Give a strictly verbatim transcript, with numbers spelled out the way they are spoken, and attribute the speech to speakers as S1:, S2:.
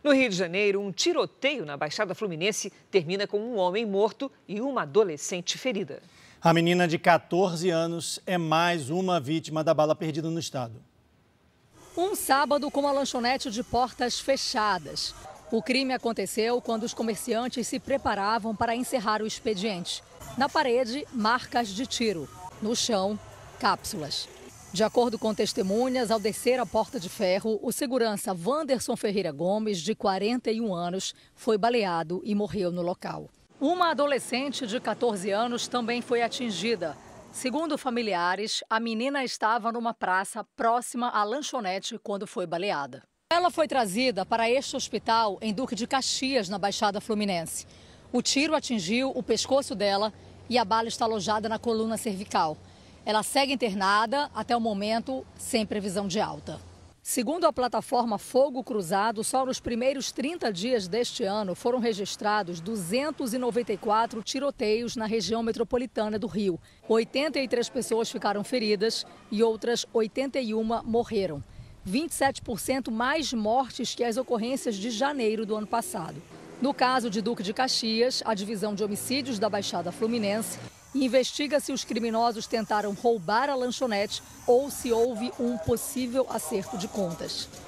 S1: No Rio de Janeiro, um tiroteio na Baixada Fluminense termina com um homem morto e uma adolescente ferida.
S2: A menina de quatorze anos é mais uma vítima da bala perdida no estado.
S3: Um sábado com uma lanchonete de portas fechadas. O crime aconteceu quando os comerciantes se preparavam para encerrar o expediente. Na parede, marcas de tiro. No chão, cápsulas. De acordo com testemunhas, ao descer a porta de ferro, o segurança Wanderson Ferreira Gomes, de quarenta e um anos, foi baleado e morreu no local. Uma adolescente de quatorze anos também foi atingida. Segundo familiares, a menina estava numa praça próxima à lanchonete quando foi baleada. Ela foi trazida para este hospital em Duque de Caxias, na Baixada Fluminense. O tiro atingiu o pescoço dela e a bala está alojada na coluna cervical. Ela segue internada até o momento sem previsão de alta. Segundo a plataforma Fogo Cruzado, só nos primeiros trinta dias deste ano foram registrados duzentos e noventa e quatro tiroteios na região metropolitana do Rio. oitenta e três pessoas ficaram feridas e outras oitenta e uma morreram. vinte e sete por cento mais mortes que as ocorrências de janeiro do ano passado. No caso de Duque de Caxias, a divisão de homicídios da Baixada Fluminense investiga se os criminosos tentaram roubar a lanchonete ou se houve um possível acerto de contas.